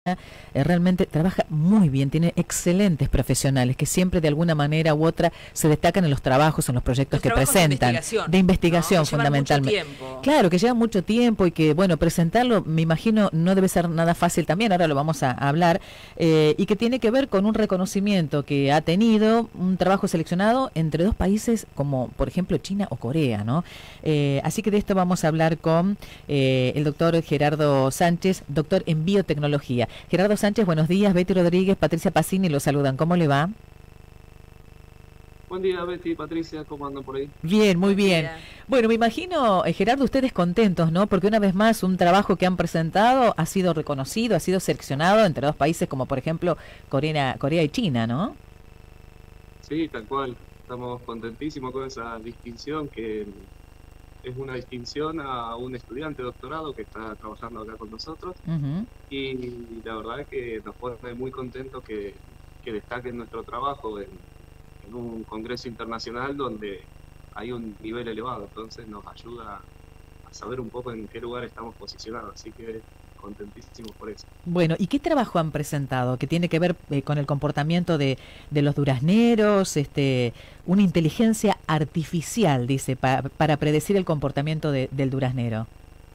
realmente trabaja muy bien, tiene excelentes profesionales que siempre de alguna manera u otra se destacan en los trabajos, en los proyectos Los que trabajos presentan, de ¿no? investigación Que llevan mucho fundamentalmente. tiempo. Claro, que lleva mucho tiempo y que, bueno, presentarlo, me imagino, no debe ser nada fácil también, ahora lo vamos a hablar, y que tiene que ver con un reconocimiento que ha tenido, un trabajo seleccionado entre dos países como, por ejemplo, China o Corea, ¿no? Así que de esto vamos a hablar con el doctor Gerardo Sánchez, doctor en biotecnología. Gerardo Sánchez, buenos días. Betty Rodríguez, Patricia Pacini lo saludan. ¿Cómo le va? Buen día, Betty, Patricia, ¿cómo andan por ahí? Bien, muy Buen bien. día. Bueno, me imagino, Gerardo, ustedes contentos, ¿no? Porque una vez más un trabajo que han presentado ha sido reconocido, ha sido seleccionado entre dos países como, por ejemplo, Corea y China, ¿no? Sí, tal cual. Estamos contentísimos con esa distinción, que es una distinción a un estudiante de doctorado que está trabajando acá con nosotros. Ujú. Y la verdad es que nos pone muy contentos que destaquen nuestro trabajo en un congreso internacional donde hay un nivel elevado. Entonces nos ayuda a saber un poco en qué lugar estamos posicionados. Así que contentísimos por eso. Bueno, ¿y qué trabajo han presentado que tiene que ver con el comportamiento de los durazneros, una inteligencia artificial, dice, para predecir el comportamiento del duraznero?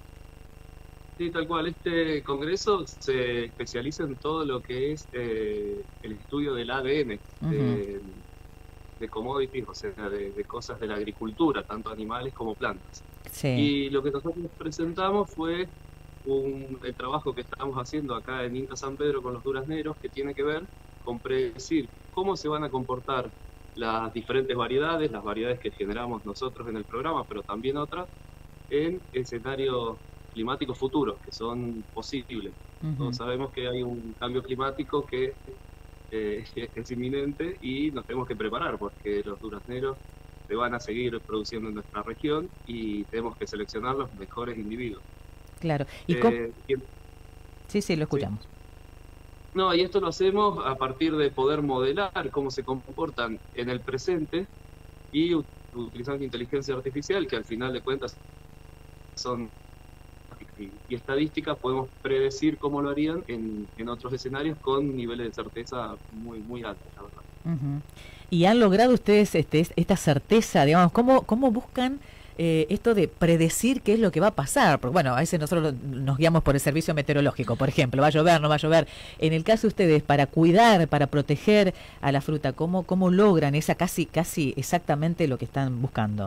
Sí, tal cual. Este congreso se especializa en todo lo que es el estudio del ADN, Ujú. de commodities, o sea, de cosas de la agricultura, tanto animales como plantas. Sí. Y lo que nosotros presentamos fue el trabajo que estamos haciendo acá en INTA San Pedro con los durazneros, que tiene que ver con predecir cómo se van a comportar las diferentes variedades, las variedades que generamos nosotros en el programa, pero también otras, en escenarios climáticos futuros, que son posibles. Ujú. Todos sabemos que hay un cambio climático que es inminente y nos tenemos que preparar, porque los durazneros se van a seguir produciendo en nuestra región y tenemos que seleccionar los mejores individuos. Claro. Eh, y- Sí, sí, lo sí. escuchamos. No, y esto lo hacemos a partir de poder modelar cómo se comportan en el presente y utilizando inteligencia artificial, que al final de cuentas son y estadísticas, podemos predecir cómo lo harían en otros escenarios con niveles de certeza muy altos, la verdad. Ujú. ¿Y han logrado ustedes esta certeza, digamos, cómo buscan esto de predecir qué es lo que va a pasar? Porque bueno, a veces nosotros nos guiamos por el servicio meteorológico, por ejemplo, va a llover, no va a llover. En el caso de ustedes, para cuidar, para proteger a la fruta, ¿cómo logran esa casi exactamente lo que están buscando?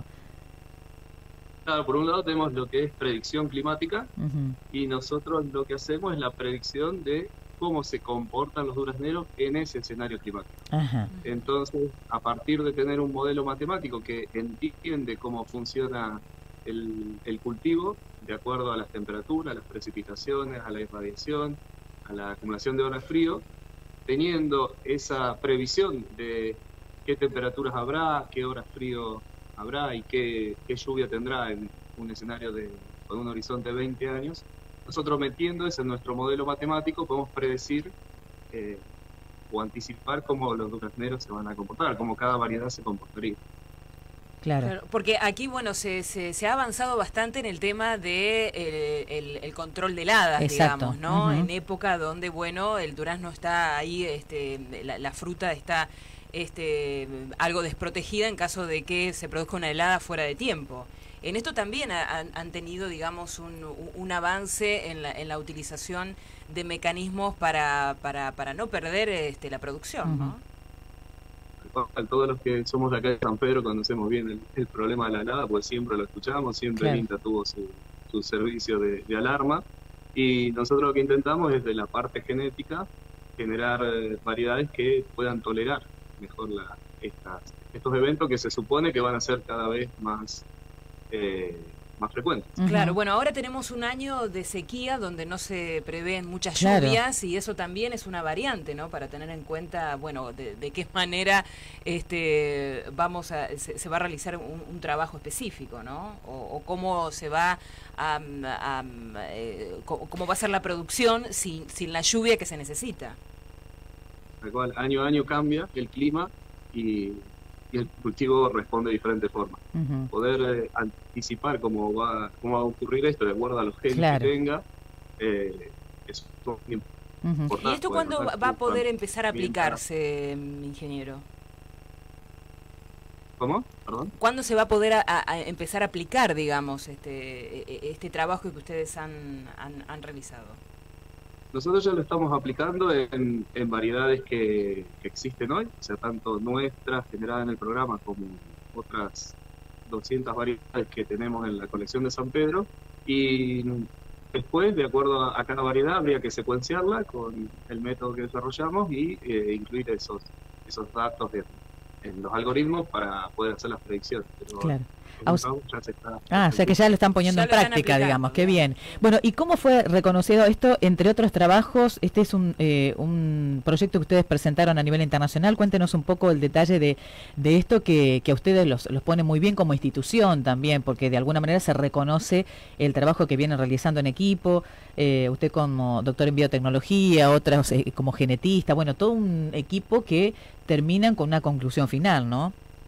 Claro, por un lado tenemos lo que es predicción climática Ujú. y nosotros lo que hacemos es la predicción de cómo se comportan los durazneros en ese escenario climático. Ajá. Entonces, a partir de tener un modelo matemático que entiende cómo funciona el cultivo, de acuerdo a las temperaturas, a las precipitaciones, a la irradiación, a la acumulación de horas frío, teniendo esa previsión de qué temperaturas habrá, qué horas frío habrá y qué lluvia tendrá en un escenario con un horizonte de 20 años, nosotros metiendo eso en nuestro modelo matemático podemos predecir eh, o anticipar cómo los durazneros se van a comportar, cómo cada variedad se comportaría. Claro. Claro, porque aquí, bueno, se ha avanzado bastante en el tema de el control de heladas, Exacto. digamos, ¿no? Ujú. En época donde, bueno, el durazno está ahí, la fruta está algo desprotegida en caso de que se produzca una helada fuera de tiempo. En esto también han tenido, digamos, un avance en la utilización de mecanismos para no perder la producción, Ujú. ¿no? Todos los que somos de acá de San Pedro conocemos bien el problema de la helada, pues siempre lo escuchamos, siempre el Claro. INTA tuvo su servicio de alarma, y nosotros lo que intentamos es de la parte genética generar variedades que puedan tolerar mejor estos eventos que se supone que van a ser cada vez eh, más frecuentes. Claro, Ujú. bueno, ahora tenemos un año de sequía donde no se prevén muchas Claro. lluvias y eso también es una variante, ¿no? Para tener en cuenta, bueno, de qué manera se va a realizar un trabajo específico, ¿no? O cómo se va cómo va a ser la producción sin la lluvia que se necesita. Tal cual, año a año cambia el clima y el cultivo responde de diferentes formas. Ujú. Poder anticipar cómo va a ocurrir esto de acuerdo a los genes que Claro. tenga, es muy ¿Y esto cuándo va a poder empezar a aplicarse, ingeniero? ¿Cómo? Perdón. ¿Cuándo se va a poder a empezar a aplicar, digamos, este trabajo que ustedes han realizado? Nosotros ya lo estamos aplicando en variedades que existen hoy, o sea, tanto nuestras generadas en el programa como otras 200 variedades que tenemos en la colección de San Pedro, y después, de acuerdo a cada variedad, habría que secuenciarla con el método que desarrollamos y incluir esos datos en los algoritmos para poder hacer las predicciones. Pero claro. O sea que ya lo están poniendo en práctica, digamos, qué bien. Bueno, ¿y cómo fue reconocido esto, entre otros trabajos? Este es un proyecto que ustedes presentaron a nivel internacional. Cuéntenos un poco el detalle de esto que a ustedes los pone muy bien como institución también, porque de alguna manera se reconoce el trabajo que vienen realizando en equipo, usted como doctor en biotecnología, otros como genetista, bueno, todo un equipo que terminan con una conclusión final, ¿no?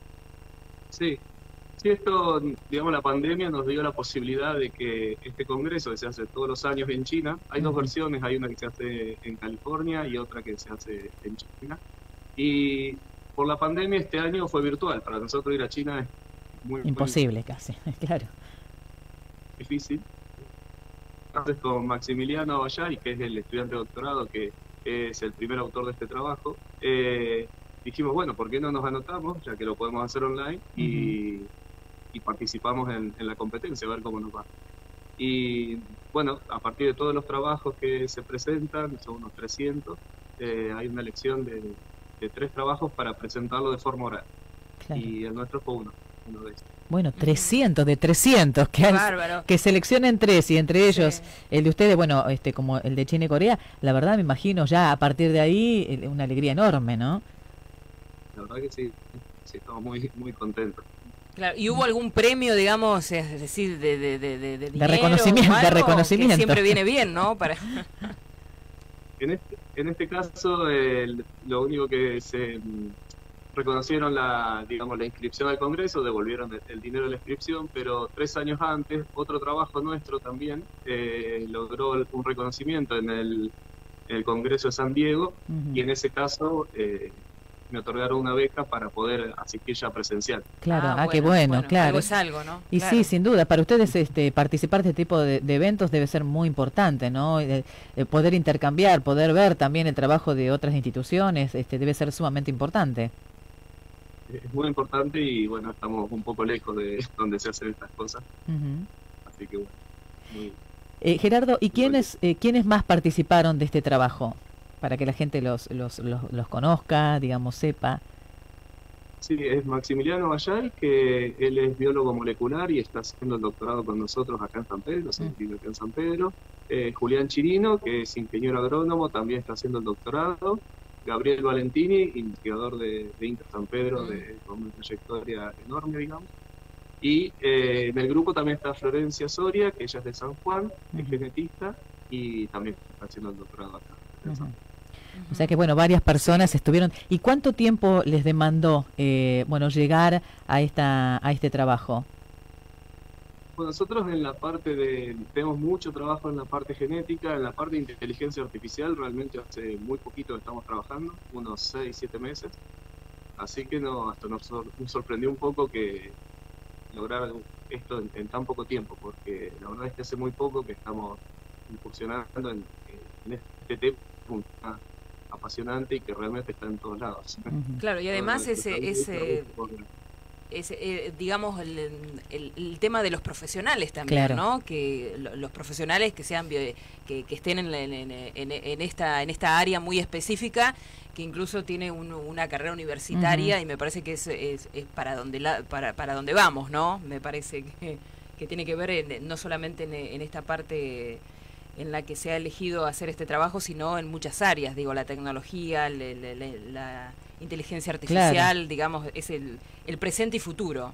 Sí. Sí, esto, digamos, la pandemia nos dio la posibilidad de que este congreso, que se hace todos los años en China, hay dos versiones, hay una que se hace en California y otra que se hace en China, y por la pandemia este año fue virtual. Para nosotros ir a China es muy imposible, casi, claro. Difícil. Entonces con Maximiliano Bayay, que es el estudiante de doctorado, que es el primer autor de este trabajo, dijimos, bueno, ¿por qué no nos anotamos, ya que lo podemos hacer online, y participamos en la competencia, a ver cómo nos va? Y bueno, a partir de todos los trabajos que se presentan, son unos 300, hay una elección de 3 trabajos para presentarlo de forma oral. Claro. Y el nuestro fue uno de estos. Bueno, 300 de 300, que seleccionen 3 y entre ellos el de ustedes, bueno, como el de China y Corea, la verdad me imagino ya a partir de ahí una alegría enorme, ¿no? La verdad que sí, estamos muy, muy contentos. Claro, ¿y hubo algún premio, digamos, es decir, de dinero, reconocimiento, o algo, de reconocimiento? Que siempre viene bien, ¿no? Para... En este caso, lo único que se reconocieron la inscripción al Congreso, devolvieron el dinero de la inscripción, pero 3 años antes, otro trabajo nuestro también logró un reconocimiento en el Congreso de San Diego, y en ese caso me otorgaron una beca para poder asistir ya presencial. Claro, bueno, qué bueno, claro. Algo es algo, ¿no? Y claro. Sí, sin duda, para ustedes participar de este tipo de eventos debe ser muy importante, ¿no? Poder intercambiar, poder ver también el trabajo de otras instituciones, debe ser sumamente importante. Es muy importante y bueno, estamos un poco lejos de donde se hacen estas cosas. Así que bueno, muy... Gerardo, ¿y quiénes más participaron de este trabajo? Para que la gente los conozca, digamos, sepa. Sí, es Maximiliano Bayay, que él es biólogo molecular y está haciendo el doctorado con nosotros acá en San Pedro, acá en San Pedro. Julián Chirino, que es ingeniero agrónomo, también está haciendo el doctorado. Gabriel Valentini, investigador de Inter San Pedro, con una trayectoria enorme, digamos. Y en el grupo también está Florencia Soria, que ella es de San Juan, es genetista, y también está haciendo el doctorado acá. O sea que bueno, varias personas estuvieron. ¿Y cuánto tiempo les demandó llegar a este trabajo? Bueno, nosotros en la parte tenemos mucho trabajo en la parte genética, en la parte de inteligencia artificial realmente hace muy poquito que estamos trabajando, unos 6-7 meses, así que hasta nos sorprendió un poco que lograr esto en tan poco tiempo, porque la verdad es que hace muy poco que estamos incursionando en este tema apasionante y que realmente está en todos lados. Claro, y además digamos el tema de los profesionales también, claro, ¿no? Que los profesionales que sean que estén en esta área muy específica, que incluso tiene una carrera universitaria, y me parece que es para donde vamos, ¿no? Me parece que tiene que ver no solamente en esta parte en la que se ha elegido hacer este trabajo, sino en muchas áreas, digo, la tecnología, la inteligencia artificial, claro, digamos, es el presente y futuro.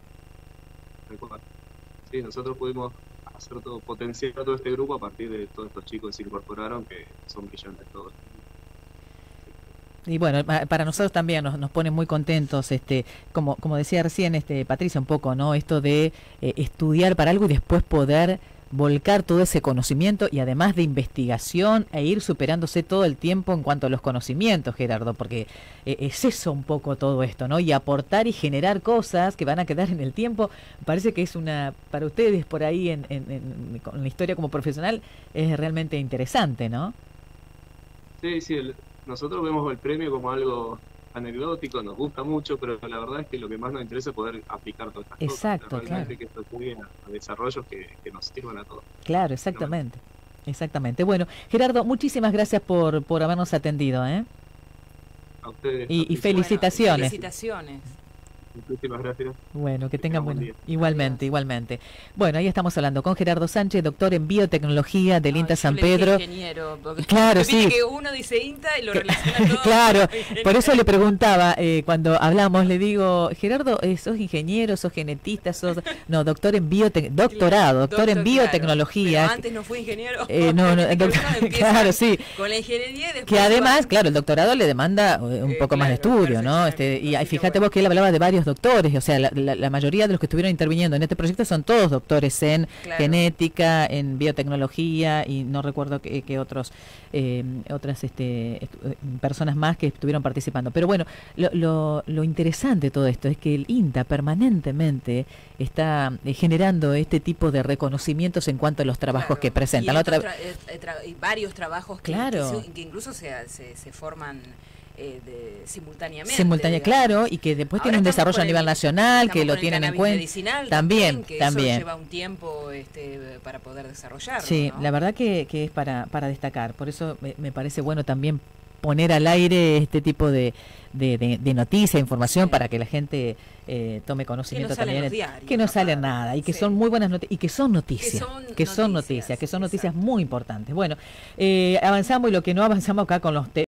Sí, nosotros pudimos hacer potenciar todo este grupo a partir de todos estos chicos que se incorporaron, que son brillantes todos. Y bueno, para nosotros también nos pone muy contentos, como decía recién Patricia un poco, ¿no? Esto de estudiar para algo y después poder volcar todo ese conocimiento y además de investigación e ir superándose todo el tiempo en cuanto a los conocimientos, Gerardo, porque es eso un poco todo esto, ¿no? Y aportar y generar cosas que van a quedar en el tiempo, parece que es para ustedes por ahí con la historia como profesional, es realmente interesante, ¿no? Sí, sí, nosotros vemos el premio como algo anecdótico, nos gusta mucho, pero la verdad es que lo que más nos interesa es poder aplicar todas estas Exacto, cosas. Realmente claro. que esto estudie a desarrollos que nos sirvan a todos. Claro, exactamente. Exactamente. Bueno, Gerardo, muchísimas gracias por habernos atendido, ¿eh? A ustedes. Y felicitaciones. Bueno, felicitaciones. Muchísimas gracias. Bueno, que tengan buen buen día. igualmente, igualmente. Bueno, ahí estamos hablando con Gerardo Sánchez, doctor en biotecnología del INTA San Pedro. Ingeniero, Claro, sí. Que uno dice INTA y lo relaciona todo. Claro, por eso le preguntaba cuando hablamos, le digo, Gerardo, ¿sos ingeniero, sos genetista, sos doctor en doctor en biotecnología? Pero antes no fui ingeniero. Claro, sí. Con la ingeniería y después que además, claro, el doctorado le demanda un poco más de estudio, ¿no? Y fíjate vos que él hablaba de varios doctores, o sea, la mayoría de los que estuvieron interviniendo en este proyecto son todos doctores en genética, en biotecnología y no recuerdo qué otras personas más que estuvieron participando. Pero bueno, lo interesante de todo esto es que el INTA permanentemente está generando este tipo de reconocimientos en cuanto a los trabajos que presentan. Y varios trabajos que incluso se forman simultáneamente. Claro, y que después tienen un desarrollo a nivel nacional, que lo tienen en cuenta. También. Eso lleva un tiempo para poder desarrollarlo. Sí, ¿no? la verdad que es para destacar. Por eso me parece bueno también poner al aire este tipo de noticia, información, para que la gente tome conocimiento también. Que no sale nada y que son muy buenas noticias y que son noticias. Que son noticias muy importantes. Bueno, avanzamos y lo que no avanzamos acá con los